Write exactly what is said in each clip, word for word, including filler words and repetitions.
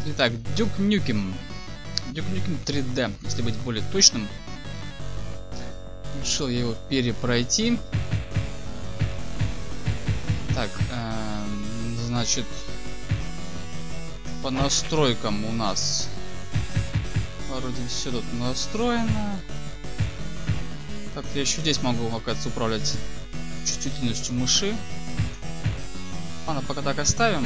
Итак, Duke Nukem. Duke Nukem три дэ, если быть более точным. Решил я его перепройти. Так, эм, значит, по настройкам у нас вроде все тут настроено. Так, я еще здесь могу, оказывается, управлять чувствительностью мыши. Ладно, пока так оставим.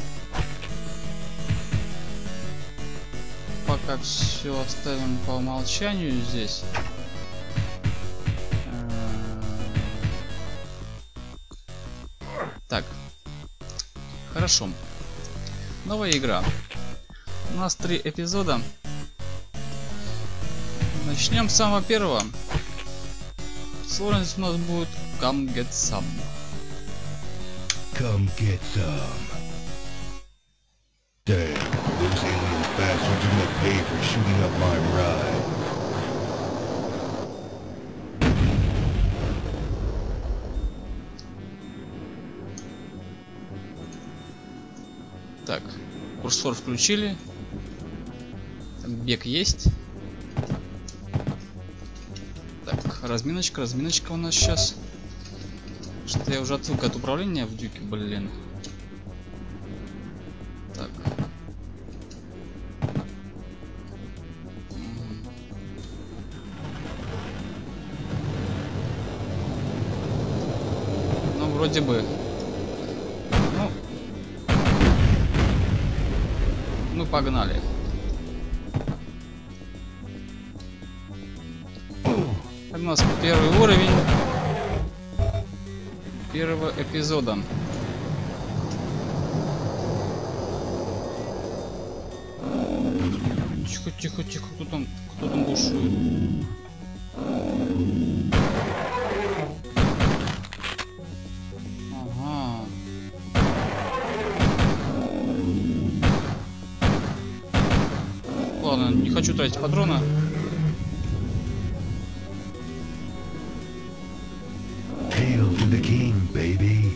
Пока все оставим по умолчанию здесь. Так, хорошо. Новая игра. У нас три эпизода. Начнем с самого первого. Сложность у нас будет Come Get Some. Come get some. Damn, those alien bastards are gonna pay for shooting up my ride. Так, курсор включили. Так, бег есть. Так, разминочка, разминочка у нас сейчас. Что-то я уже отвык от управления в дюке, блин. Так. Ну, вроде бы. Ну, ну погнали. Это у нас первый уровень первого эпизода. Тихо, тихо, тихо, кто там, кто там бушует? Ага. Ладно, не хочу тратить патроны. Hail to the king, baby.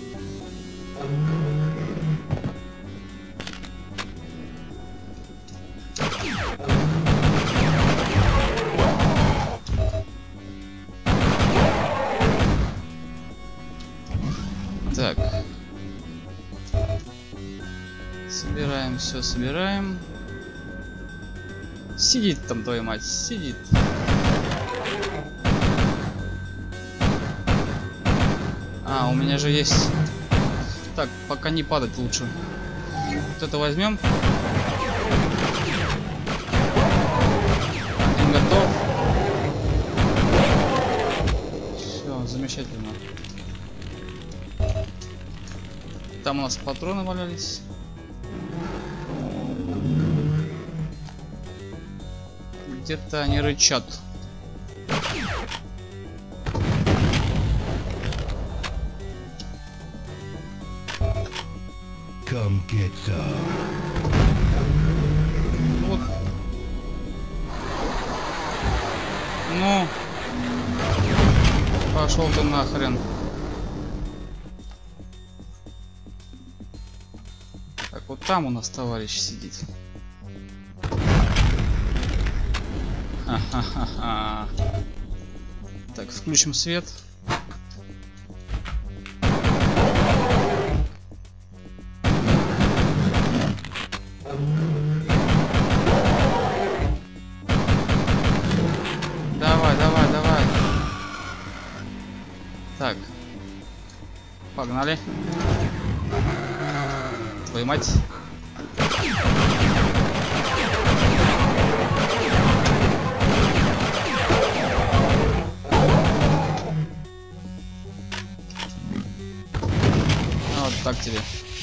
Так. Собираем, все собираем. Сидит там, твою мать, сидит. А, у меня же есть... Так, пока не падать лучше. Вот это возьмем. Один готов. Все, замечательно. Там у нас патроны валялись. Где-то они рычат. Come get some. Вот. Ну. Пошел ты нахрен. Так, вот там у нас товарищ сидит. Ха-ха-ха-ха. Так, включим свет. Давай, давай, давай. Так. Погнали. Твою мать. Вот так тебе.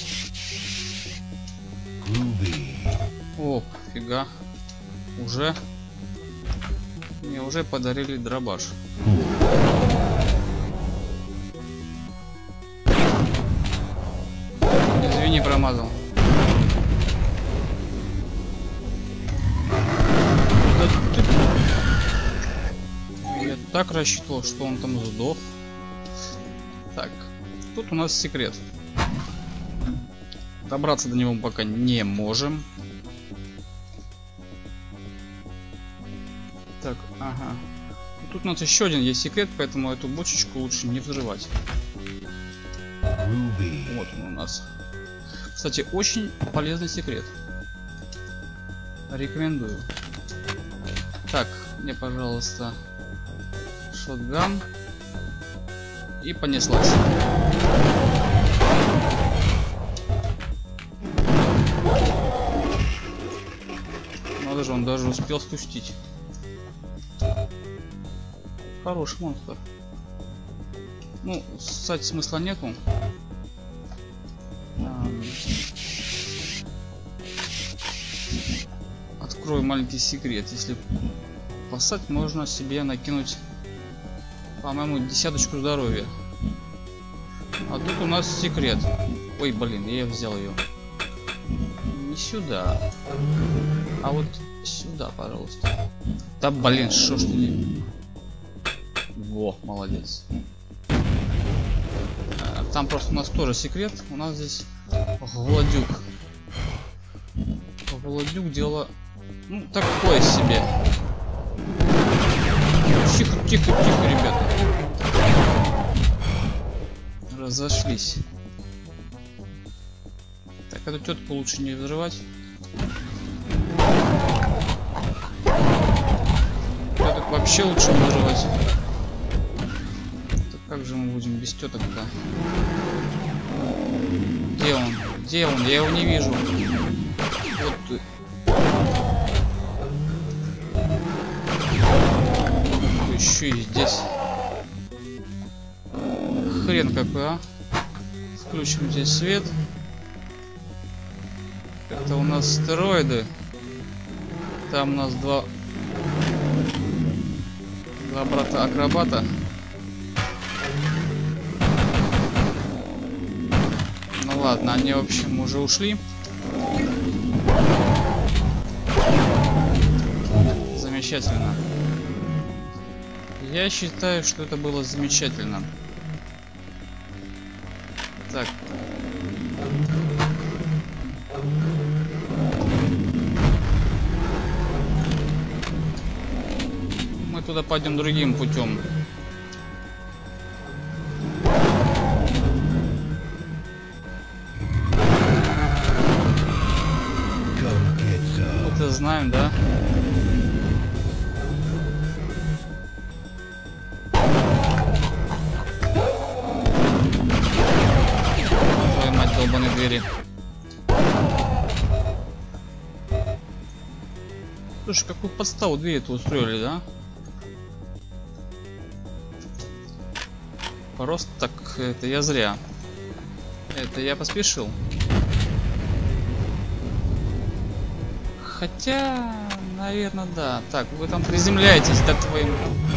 О, фига. Уже. Мне уже подарили дробаш. Извини, промазал. Да ты... Я так рассчитывал, что он там сдох. Так, тут у нас секрет. Добраться до него пока не можем. Так, ага. Тут у нас еще один есть секрет, поэтому эту бочечку лучше не взрывать. Ruby. Вот он у нас. Кстати, очень полезный секрет. Рекомендую. Так, мне, пожалуйста, шотган. И понеслась. Надо же, он даже успел спустить. Хороший монстр. Ну, ссать смысла нету. Открою маленький секрет. Если поссать, можно себе накинуть, по-моему, десяточку здоровья. А тут у нас секрет. Ой, блин, я взял ее. Не сюда. А вот сюда, пожалуйста. Да блин, что ж ты не... Во, молодец. Там просто у нас тоже секрет. У нас здесь Голодюк. Голодюк дело, ну, такое себе. Тихо, тихо, тихо, ребята. Разошлись. Так, эту тетку лучше не взрывать. Теток вообще лучше не взрывать. Так как же мы будем без теток-то? Где он? Где он? Я его не вижу. Вот ты. Еще и здесь. Хрен какой, а? Включим здесь свет. Это у нас стероиды. Там у нас два, два брата акробата. Ну ладно, они в общем уже ушли. Замечательно. Я считаю, что это было замечательно. Так. Мы туда пойдем другим путем. Мы-то знаем, да? Твою мать, долбаные двери. Слушай, какую подставу двери-то устроили, да? Просто так, это я зря. Это я поспешил. Хотя, наверное, да. Так, вы там приземляетесь, да, твоим.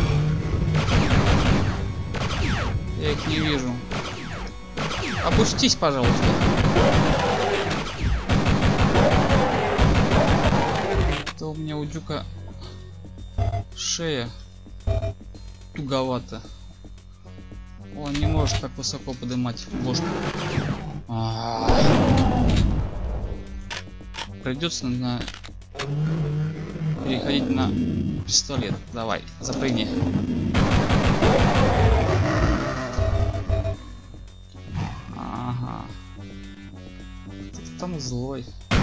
Я их не вижу. Опустись, пожалуйста. То у меня у дюка шея туговата. Он не может так высоко поднимать ложку. Придется на переходить на пистолет. Давай, запрыгни. Ага. Ты там злой.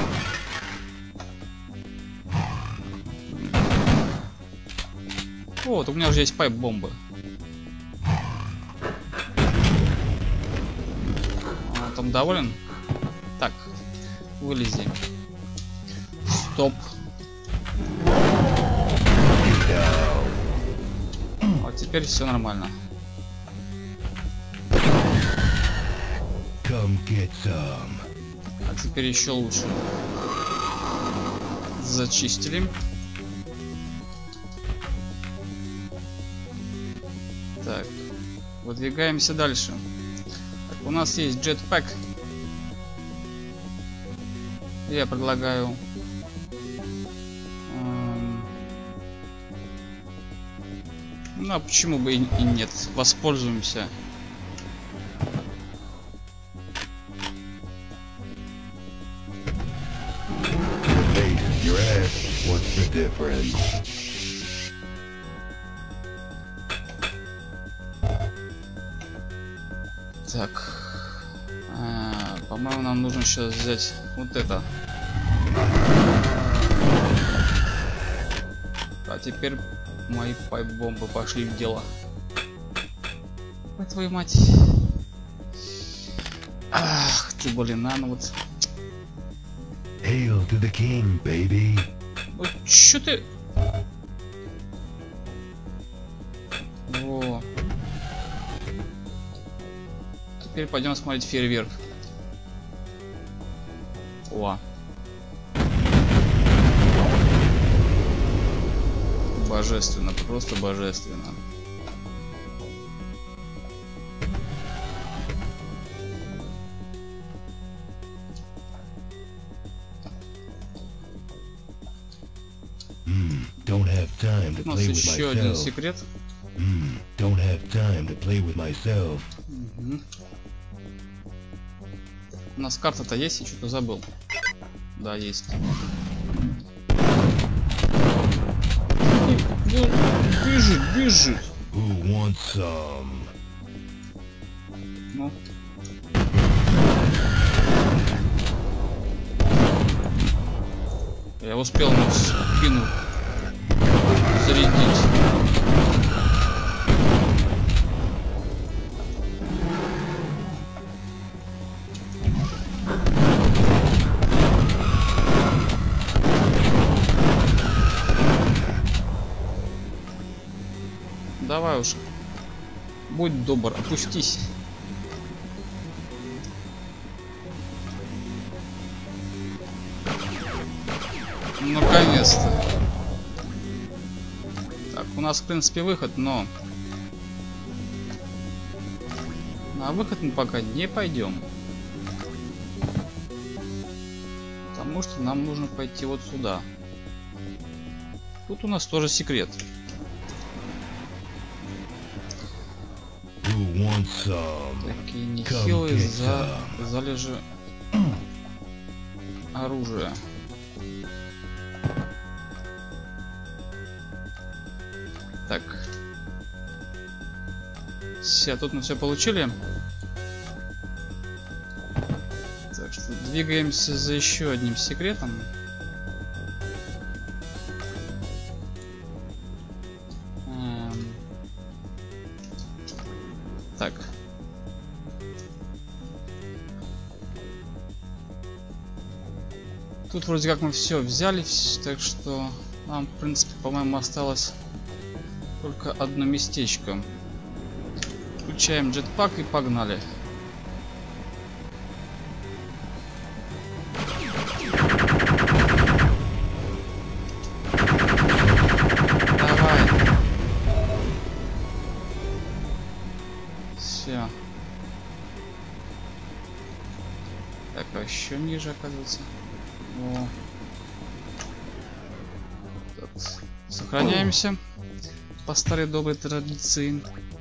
Вот, у меня уже есть пайп-бомбы. Там доволен? Так, вылези. Стоп. Вот теперь все нормально. А теперь еще лучше. Зачистили. Так, выдвигаемся дальше. У нас есть джетпэк. Я предлагаю эм... ну а почему бы и, и нет, воспользуемся. По-моему, нам нужно сейчас взять вот это. А теперь мои пайп-бомбы пошли в дело. Ой, твою мать. Ах ты, блин, а ну вот. Hail to the king, baby. Вот чё ты... Во. Теперь пойдем смотреть фейерверк. О. Божественно, просто божественно. Hmm, don't have time to У нас play with еще один myself. секрет. Hmm, don't have time to play with myself. Угу. У нас карта-то есть, я что-то забыл. Да, есть. Бежит, бежит. Who wants some? Ну. Я успел ему спину зарядить. Давай уж, будь добр, опустись. Наконец-то. Так, у нас в принципе выход, но на выход мы пока не пойдем, потому что нам нужно пойти вот сюда. Тут у нас тоже секрет. Такие нехилые за залежи оружия. Так. Все, тут мы все получили. Так что двигаемся за еще одним секретом. Эм. Так. Тут вроде как мы все взяли, так что нам, в принципе, по-моему, осталось только одно местечко. Включаем джетпак и погнали. Давай. Все. Так, а еще ниже, оказывается. О. Так. Сохраняемся по старой доброй традиции.